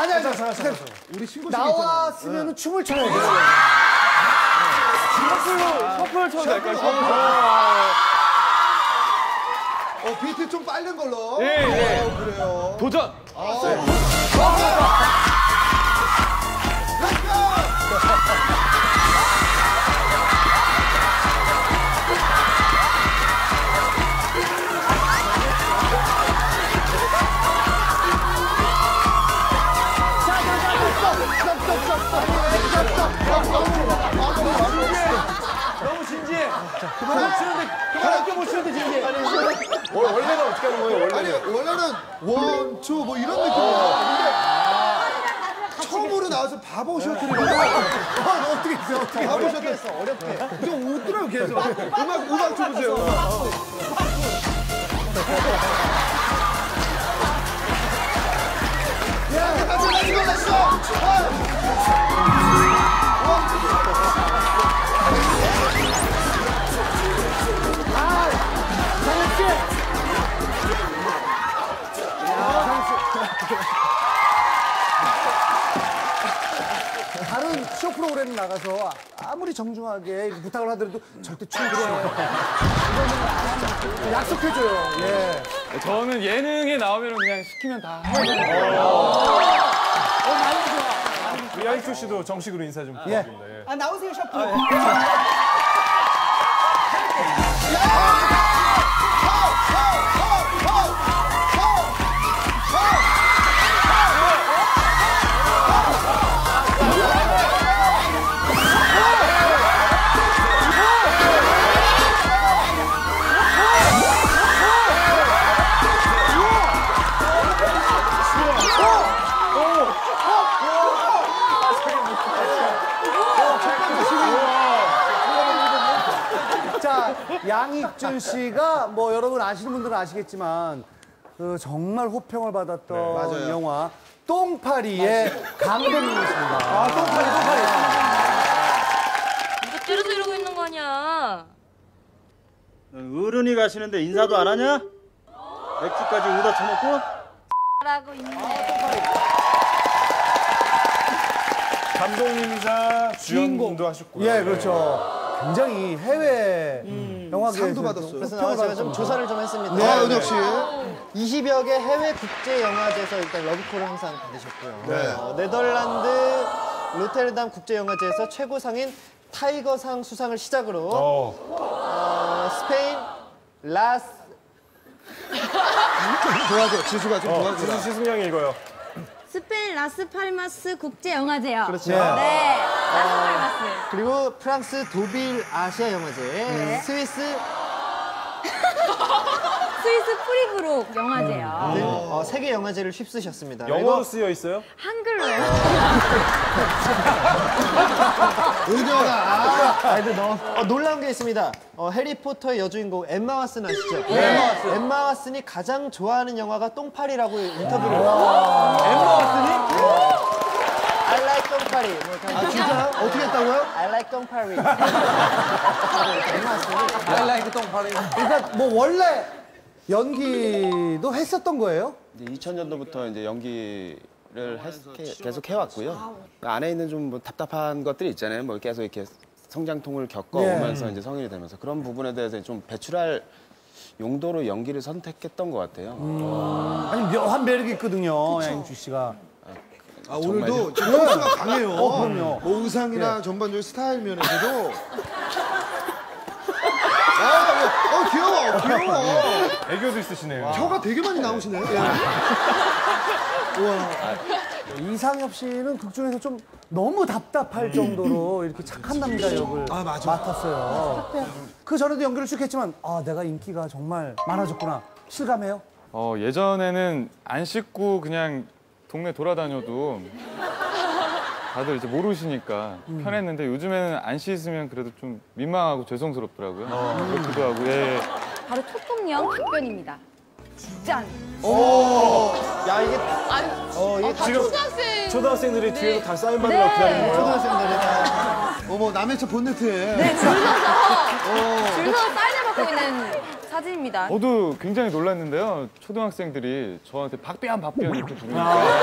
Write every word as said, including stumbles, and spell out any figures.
아니, 아니, 잠깐, 잠깐, 잠깐. 우리 신고 나왔으면 춤을 춰야 돼. 셔플로, 셔플 쳐도 될까요? 셔플. 어, 비트 좀 빠른 걸로. 예, 예. 어, 그래요. 도전! 아, 네. 너무 진지해. 그만 못 치는데, 그만 못 치는데 진지해. 원래는 어떻게 하는 거예요, 원래는? 아니, 원래는 원, 투, 뭐 이런 느낌이에요. 근데 처음으로 나와서 바보 셔틀이라고. 아, 어떻게 했어? 어떻게 바보 셔틀 했어? 어렵게. 좀 웃더라고, 계속. 음악, 음악 줘보세요. 야, 같이 같이 걸렸어! 다른 쇼 프로그램 나가서 아무리 정중하게 부탁을 하더라도 절대 춤 그래요. 이거는 약속해줘요. 예. 저는 예능에 나오면 그냥 시키면 다 해야 되는 거예요. 어, 많이 좋아. 우리 아이큐 씨도 정식으로 인사 좀 부탁드립니다. 예. 아, 나오세요, 셔플. 자, 양익준 씨가 뭐 여러분 아시는 분들은 아시겠지만 그 정말 호평을 받았던 맞아요. 영화 똥파리의 강변님이십니다. 아, 똥파리, 똥파리. 이거 때려서 이러고 있는 거 아니야? 어른이 가시는데 인사도 안 하냐? 맥주까지 얻어 처먹고? 라고 있네. 감독님이자 주연도 하셨고요. 예, 그렇죠. 굉장히 해외 영화계에서 상도 받았어요. 그래서 나와 제가 좀 조사를 좀 했습니다. 네, 은혁 씨. 이십여 개 해외 국제 영화제에서 일단 러브콜을 항상 받으셨고요. 네. 어, 네덜란드 로테르담 국제 영화제에서 최고상인 타이거상 수상을 시작으로 어. 어, 스페인 라스 도와줘. 지수가 좀 어, 도와줘. 지수 씨 승량이 이거요. 스페인 라스팔마스 국제영화제요. 그렇죠. 네, 라스팔마스. 그리고 프랑스 도빌 아시아 영화제, 스위스 스위스 프리브룩 영화제요. 등 어, 세계 영화제를 휩쓰셨습니다. 영어로 쓰여 있어요? 한글로요. 은혁아. 아, 아이들 너무 어, 놀라운 게 있습니다. 어, 해리포터의 여주인공 엠마 왓슨 아시죠? 엠마 왓슨. 엠마 왓슨이 가장 좋아하는 영화가 똥파리라고 인터뷰를 했어요. 엠마 왓슨이? I like 똥파리. 뭐, 아, 진짜? 어떻게 했다고요? I like 똥파리. 엠마 왓슨이 I like 똥파리. 그러니까 뭐 원래 연기도 했었던 거예요? 이제 이천 년도부터 이제 연기를 해- 계속 해왔고요. 안에 있는 좀 뭐 답답한 것들이 있잖아요. 뭐 계속 이렇게 성장통을 겪어오면서 예. 이제 성인이 되면서 그런 부분에 대해서 좀 배출할 용도로 연기를 선택했던 것 같아요. 아니 묘한 매력이 있거든요, 양익준 씨가. 아, 오늘도 포스가 강해요. 어, 그럼요. 뭐 의상이나 전반적인 스타일 면에서도. 아, 어, 귀여워, 귀여워. 애교도 있으시네요. 혀가 되게 많이 나오시네요. 예. 이상엽 씨는 극 중에서 좀 너무 답답할 정도로 이렇게 착한 남자 역을 아, 맞아. 맡았어요. 그 전에도 연기를 쭉 했지만 아, 내가 인기가 정말 많아졌구나. 실감해요? 어, 예전에는 안 씻고 그냥 동네 돌아다녀도 다들 이제 모르시니까 편했는데 요즘에는 안 씻으면 그래도 좀 민망하고 죄송스럽더라고요. 그렇기도 하고, 예. 바로 초통령 답변입니다. 짠. 야 이게 어 이게 지금 초등학생. 초등학생들이 뒤에서 다 사인 받으려고 기다리는 거예요? 초등학생들이 다 어머, 남의 차 본네트에. 네, 줄 서서 줄 서서 사인을 받고 있는 사진입니다. 저도 굉장히 놀랐는데요. 초등학생들이 저한테 박비안 박비안 이렇게 부르니까